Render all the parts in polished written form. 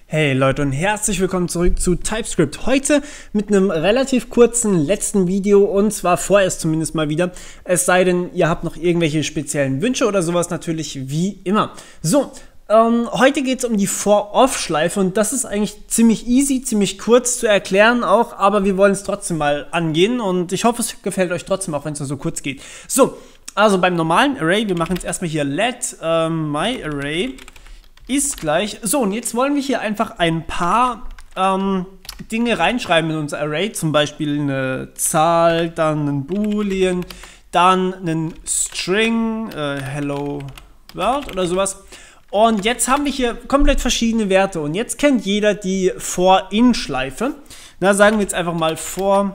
Hey Leute und herzlich willkommen zurück zu TypeScript. Heute mit einem relativ kurzen letzten Video und zwar vorerst zumindest mal wieder. Es sei denn, ihr habt noch irgendwelche speziellen Wünsche oder sowas, natürlich wie immer. So, heute geht es um die For-Off-Schleife und das ist eigentlich ziemlich easy, ziemlich kurz zu erklären auch, aber wir wollen es trotzdem mal angehen und ich hoffe, es gefällt euch trotzdem, auch wenn es nur so kurz geht. So, also beim normalen Array, wir machen jetzt erstmal hier let myArray ist gleich. So, und jetzt wollen wir hier einfach ein paar Dinge reinschreiben in unser Array. Zum Beispiel eine Zahl, dann ein Boolean, dann einen String, Hello World oder sowas. Und jetzt haben wir hier komplett verschiedene Werte. Und jetzt kennt jeder die For-In-Schleife. Da sagen wir jetzt einfach mal for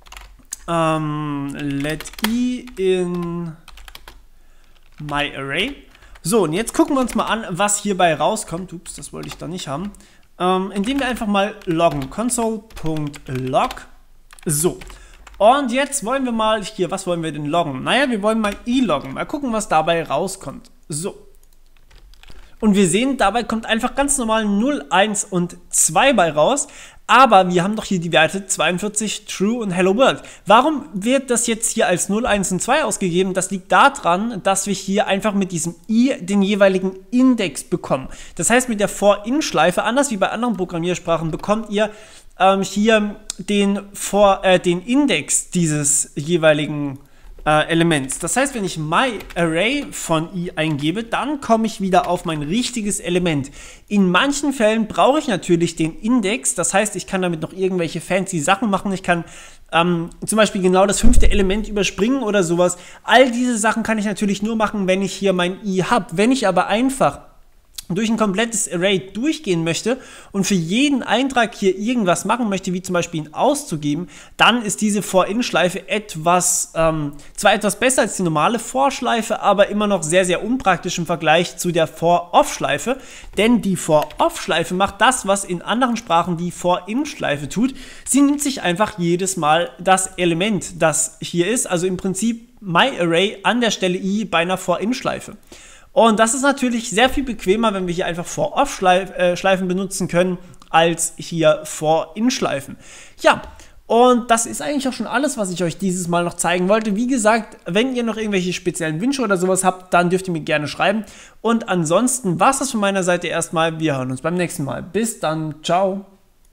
let i in myArray. So, und jetzt gucken wir uns mal an, was hierbei rauskommt. Ups, das wollte ich da nicht haben. Indem wir einfach mal loggen. Console.log. So. Und jetzt wollen wir mal hier, was wollen wir denn loggen? Naja, wir wollen mal i loggen. Mal gucken, was dabei rauskommt. So. Und wir sehen, dabei kommt einfach ganz normal 0, 1 und 2 bei raus. Aber wir haben doch hier die Werte 42, True und Hello World. Warum wird das jetzt hier als 0, 1 und 2 ausgegeben? Das liegt daran, dass wir hier einfach mit diesem i den jeweiligen Index bekommen. Das heißt, mit der For-In-Schleife, anders wie bei anderen Programmiersprachen, bekommt ihr hier den Index dieses jeweiligen Elements. Das heißt, wenn ich myArray von i eingebe, dann komme ich wieder auf mein richtiges Element. In manchen Fällen brauche ich natürlich den Index, das heißt, ich kann damit noch irgendwelche fancy Sachen machen. Ich kann zum Beispiel genau das 5. Element überspringen oder sowas. All diese Sachen kann ich natürlich nur machen, wenn ich hier mein i habe. Wenn ich aber einfach durch ein komplettes Array durchgehen möchte und für jeden Eintrag hier irgendwas machen möchte, wie zum Beispiel ihn auszugeben, dann ist diese For-In-Schleife zwar etwas besser als die normale For-Schleife, aber immer noch sehr, sehr unpraktisch im Vergleich zu der For-Off-Schleife, denn die For-Off-Schleife macht das, was in anderen Sprachen die For-In-Schleife tut. Sie nimmt sich einfach jedes Mal das Element, das hier ist, also im Prinzip myArray an der Stelle i bei einer For-In-Schleife. Und das ist natürlich sehr viel bequemer, wenn wir hier einfach For-Off-Schleifen benutzen können, als hier For-In-Schleifen. Ja, und das ist eigentlich auch schon alles, was ich euch dieses Mal noch zeigen wollte. Wie gesagt, wenn ihr noch irgendwelche speziellen Wünsche oder sowas habt, dann dürft ihr mir gerne schreiben. Und ansonsten war es das von meiner Seite erstmal. Wir hören uns beim nächsten Mal. Bis dann, ciao.